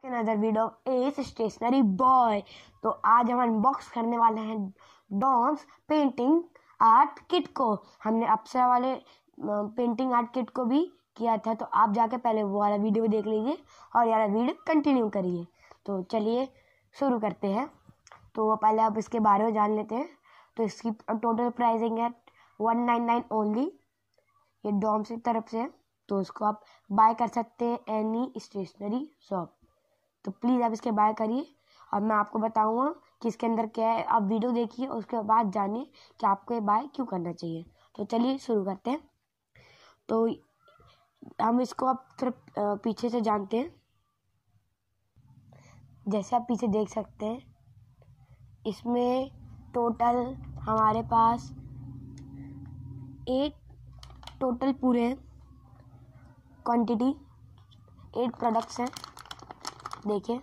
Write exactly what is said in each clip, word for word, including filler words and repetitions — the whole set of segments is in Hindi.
Another video as stationery boy. तो आज हम अनबॉक्स करने वाले हैं डॉम्स पेंटिंग आर्ट किट को। हमने अप्सरा वाले पेंटिंग आर्ट किट को भी किया था, तो आप जाके पहले वो वाला वीडियो देख लीजिए और यार वीडियो कंटिन्यू करिए। तो चलिए शुरू करते हैं। तो पहले आप इसके बारे में जान लेते हैं। तो इसकी टोटल प्राइसिंग है वन नाइन नाइन ओनली। ये डॉम्स की तरफ से है, तो इसको आप बाय कर सकते हैं एनी स्टेशनरी शॉप। तो प्लीज़ आप इसके बाय करिए और मैं आपको बताऊंगा कि इसके अंदर क्या है। आप वीडियो देखिए और उसके बाद जानिए कि आपको ये बाय क्यों करना चाहिए। तो चलिए शुरू करते हैं। तो हम इसको अब सिर्फ पीछे से जानते हैं। जैसे आप पीछे देख सकते हैं, इसमें टोटल हमारे पास एट टोटल पूरे क्वांटिटी एट प्रोडक्ट्स हैं, देखिए।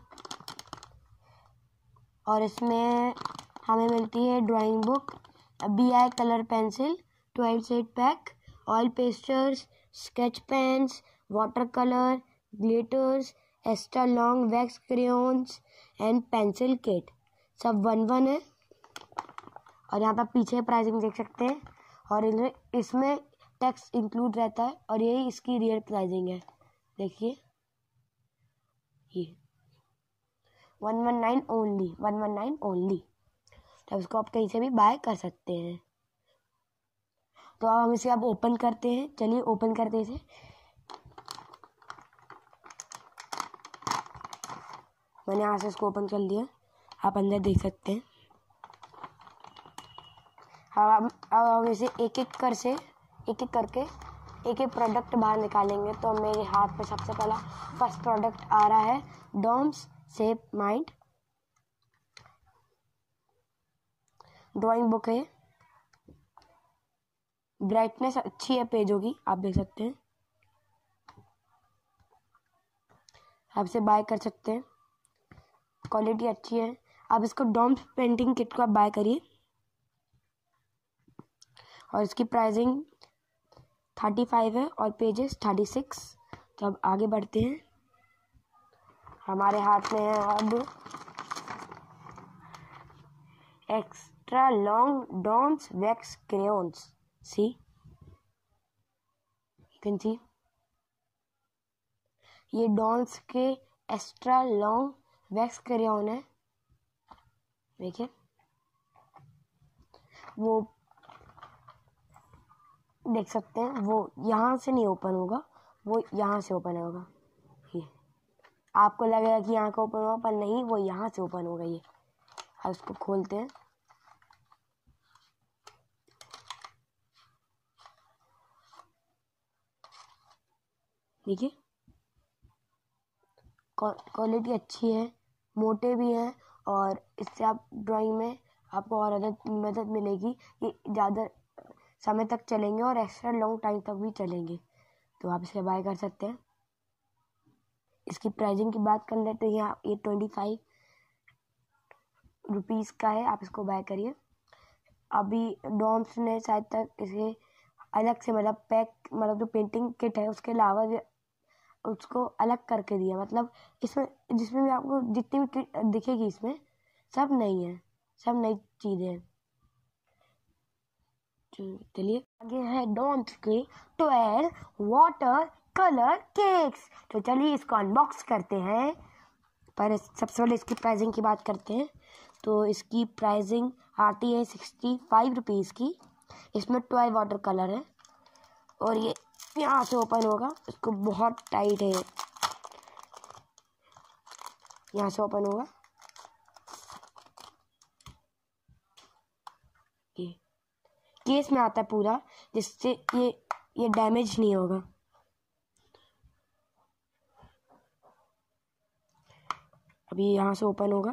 और इसमें हमें मिलती है drawing book, B I colour pencil, twelve set pack, oil pastels, sketch pens, water colour, glitters, extra long wax crayons and pencil kit, सब वन वन है। और यहाँ पर पीछे प्राइसिंग देख सकते हैं और इसमें टैक्स इंक्लूड रहता है और यही इसकी रियल प्राइसिंग है। देखिए ये one one nine only, one one nine only. तो इसको आप कहीं से भी बाय कर सकते हैं। तो अब हम इसे अब ओपन करते हैं। चलिए ओपन करते इसे। मैंने यहाँ से इसको ओपन कर लिया, आप अंदर देख सकते हैं। अब अब हम इसे एक एक कर से एक एक करके एक एक प्रोडक्ट बाहर निकालेंगे। तो मेरे हाथ में सबसे पहला फर्स्ट प्रोडक्ट आ रहा है Doms shape mind drawing book है। ब्राइटनेस अच्छी है पेजों की, आप देख सकते हैं। आप इसे बाय कर सकते हैं, क्वालिटी अच्छी है। आप इसको डॉम्स पेंटिंग किट को आप बाय करिए और इसकी प्राइसिंग थर्टी फाइव है और पेजेस थर्टी सिक्स। तो अब आगे बढ़ते हैं। हमारे हाथ में है अब extra long Doms wax crayons. See you can see, ये डॉम्स के एक्स्ट्रा लॉन्ग वैक्स क्रेयॉन है। देखिए वो देख सकते हैं, वो यहाँ से नहीं ओपन होगा, वो यहाँ से ओपन होगा। ये आपको लगेगा कि यहाँ का ओपन होगा, पर नहीं, वो यहाँ से ओपन होगा। ये अब इसको खोलते हैं। देखिए क्वालिटी अच्छी है, मोटे भी हैं और इससे आप ड्राइंग में आपको और मदद मदद मिलेगी। ये ज़्यादा समय तक चलेंगे और एक्स्ट्रा लॉन्ग टाइम तक भी चलेंगे। तो आप इसे बाय कर सकते हैं। इसकी प्राइसिंग की बात कर लेते हैं। यहाँ ये ट्वेंटी फाइव रुपीज़ का है, आप इसको बाय करिए। अभी डॉम्स ने शायद तक इसे अलग से मतलब पैक मतलब जो पेंटिंग किट है उसके अलावा उसको अलग करके दिया। मतलब इसमें जिसमें भी आपको जितनी भी किट दिखेगी इसमें सब नई है, सब नई चीज़ें हैं। चलिए आगे है डॉम्स के ट्वेल्व वाटर कलर केक्स। तो चलिए इसको अनबॉक्स करते हैं। पर सबसे पहले इसकी प्राइसिंग की बात करते हैं। तो इसकी प्राइसिंग आती है सिक्सटी फाइव रुपीज़ की। इसमें ट्वेल्व वाटर कलर है और ये यहाँ से ओपन होगा। इसको बहुत टाइट है, यहाँ से ओपन होगा। ये केस में आता है पूरा, जिससे ये ये डैमेज नहीं होगा। अभी यहाँ से ओपन होगा।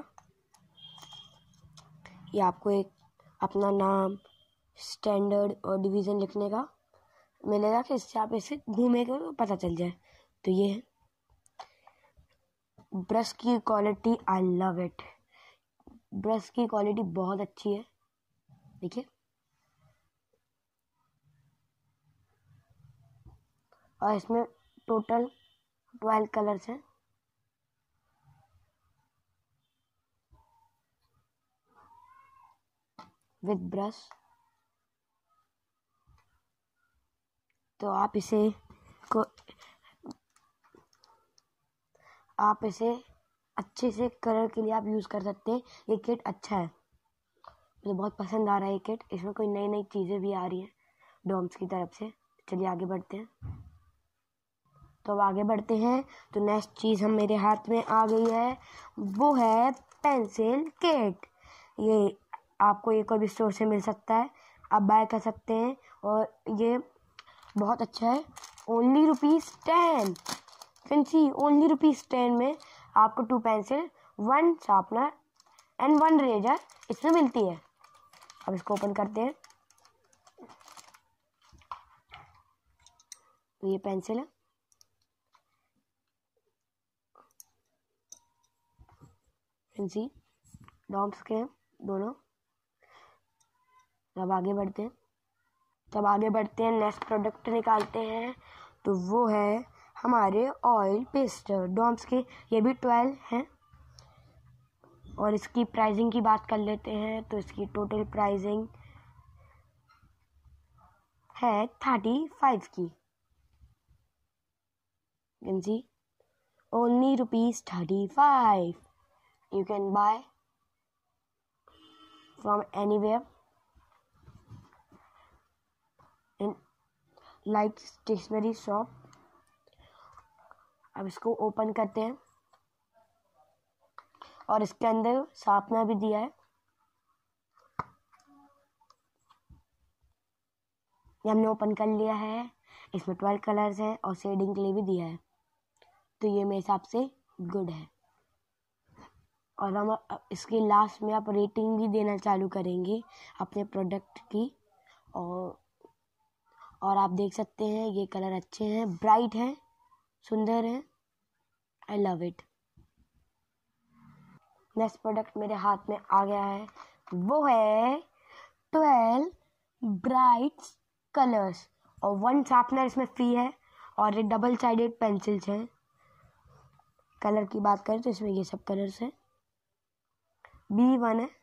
ये आपको एक अपना नाम, स्टैंडर्ड और डिवीज़न लिखने का मिलेगा कि इससे आप इसे घूमेंगे तो पता चल जाए। तो ये है ब्रश की quality, I love it. Brush की क्वालिटी बहुत अच्छी है, देखिए। और इसमें टोटल ट्वेल्व कलर्स हैं। With brush. तो आप इसे को आप इसे अच्छे से कलर के लिए आप यूज़ कर सकते हैं। ये किट अच्छा है, मुझे बहुत पसंद आ रहा है ये किट। इसमें कोई नई नई चीज़ें भी आ रही हैं डॉम्स की तरफ से। चलिए आगे बढ़ते हैं। तो अब आगे बढ़ते हैं तो नेक्स्ट चीज़ हम मेरे हाथ में आ गई है, वो है पेंसिल किट। ये आपको ये कोई भी स्टोर से मिल सकता है, आप बाय कर सकते हैं और ये बहुत अच्छा है। Only rupees ten can see only rupees ten में आपको two pencil, one sharpener and one razor इसमें मिलती है। अब इसको ओपन करते हैं। तो ये पेंसिल है, पेंसिल डॉम्स के हैं दोनों। अब आगे बढ़ते हैं तब आगे बढ़ते हैं नेक्स्ट प्रोडक्ट निकालते हैं। तो वो है हमारे ऑयल पेस्टर डॉम्स के। ये भी ट्वेल्व हैं और इसकी प्राइसिंग की बात कर लेते हैं। तो इसकी टोटल प्राइसिंग है थर्टी फाइव की। Can see only rupees thirty five. You can buy from anywhere in like stationery shop. अब इसको ओपन करते हैं और इसके अंदर शार्पनर भी दिया है। ये हमने ओपन कर लिया है। इसमें ट्वेल्व कलर्स हैं और शेडिंग के लिए भी दिया है। तो ये मेरे हिसाब से गुड है। और हम इसके लास्ट में आप रेटिंग भी देना चालू करेंगे अपने प्रोडक्ट की। और और आप देख सकते हैं ये कलर अच्छे हैं, ब्राइट हैं, सुंदर हैं। I love it. Next product मेरे हाथ में आ गया है, वो है ट्वेल्व ब्राइट कलर्स और वन शार्पनर इसमें फ्री है। और ये डबल साइडेड पेंसिल्स हैं। कलर की बात करें तो इसमें ये सब कलर्स हैं। बी वन है,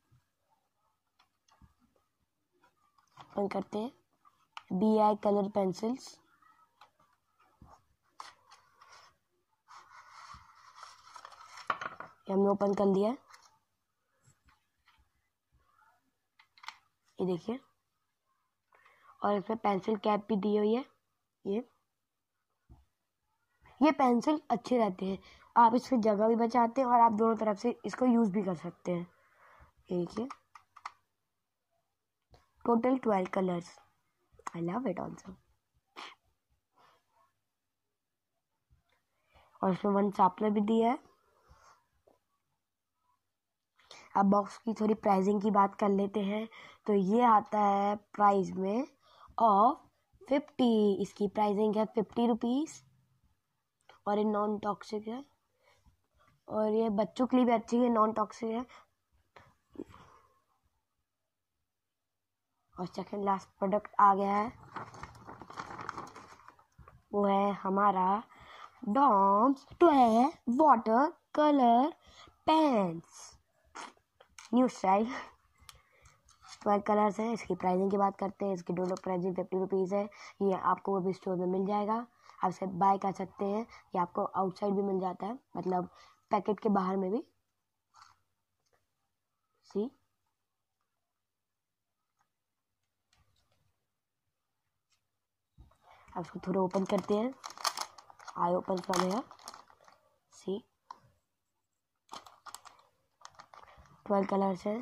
ओपन करते हैं। B I colour pencils. हमने ओपन कर लिया है, ये देखिए। और इसमें पेंसिल कैप भी दी हुई है। ये ये पेंसिल अच्छे रहते हैं, आप इसमें जगह भी बचाते हैं और आप दोनों तरफ से इसको यूज भी कर सकते हैं। ये देखिए, total twelve colours. I love it also. और इसमें वन शार्पनर भी दिया है। अब बॉक्स की थोड़ी प्राइसिंग की बात कर लेते हैं। तो ये आता है प्राइस में ऑफ फिफ्टी। इसकी प्राइसिंग है फिफ्टी रुपीज़ और ये नॉन टॉक्सिक है और ये बच्चों के लिए भी अच्छी है, नॉन टॉक्सिक है। और सेकंड लास्ट प्रोडक्ट आ गया है, वो है हमारा Doms twelve water colour pens new style. Twelve colours हैं। इसकी प्राइसिंग की बात करते हैं। इसकी दोनों प्राइसिंग फिफ्टी रुपीज़ है। ये आपको वो भी स्टोर में मिल जाएगा, आप इसे बाय कर सकते हैं। ये आपको आउटसाइड भी मिल जाता है, मतलब पैकेट के बाहर में भी। सी अब इसको थोड़ा ओपन करते हैं। I open from here. See twelve colours हैं।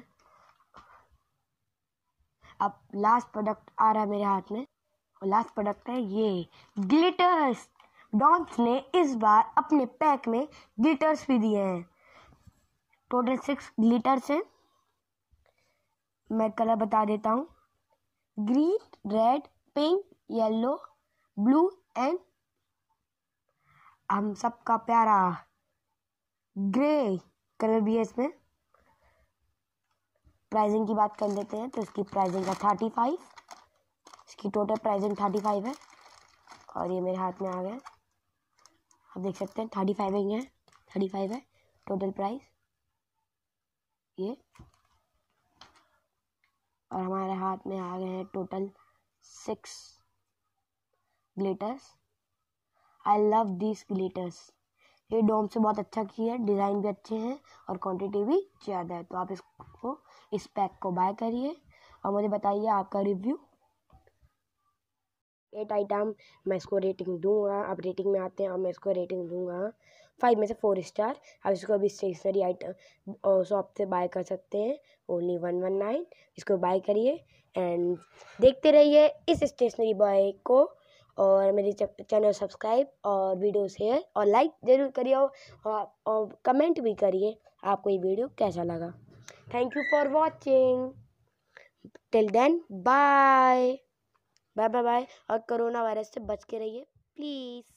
अब लास्ट प्रोडक्ट आ रहा है मेरे हाथ में और लास्ट प्रोडक्ट है ये ग्लिटर्स। डॉम्स ने इस बार अपने पैक में ग्लिटर्स भी दिए हैं। टोटल सिक्स ग्लिटर्स हैं। मैं कलर बता देता हूँ, green, red, pink, yellow, blue and हम सबका प्यारा ग्रे कलर भी है इसमें। प्राइसिंग की बात कर लेते हैं। तो इसकी प्राइसिंग है थर्टी फाइव। इसकी टोटल प्राइसिंग थर्टी फाइव है और ये मेरे हाथ में आ गया। आप देख सकते हैं थर्टी फाइव ही है, थर्टी फाइव है टोटल प्राइस। ये और हमारे हाथ में आ गए हैं total six glitters. I love this glitters. ये डोम से बहुत अच्छा किया है, डिज़ाइन भी अच्छे हैं और क्वांटिटी भी ज़्यादा है। तो आप इसको इस पैक को बाय करिए और मुझे बताइए आपका रिव्यू। एट आइटम मैं इसको रेटिंग दूंगा। अब रेटिंग में आते हैं और मैं इसको रेटिंग दूंगा फाइव में से फोर स्टार। आप इसको अभी स्टेशनरी आइटम शॉप से बाय कर सकते हैं, ओनली वन वन नाइन। इसको बाय करिए एंड देखते रहिए इस स्टेशनरी बॉय को, और मेरे चैनल सब्सक्राइब और वीडियो शेयर और लाइक ज़रूर करिए और, और कमेंट भी करिए आपको ये वीडियो कैसा लगा। Thank you for watching. Till then bye bye bye bye. और कोरोना वायरस से बच के रहिए प्लीज़।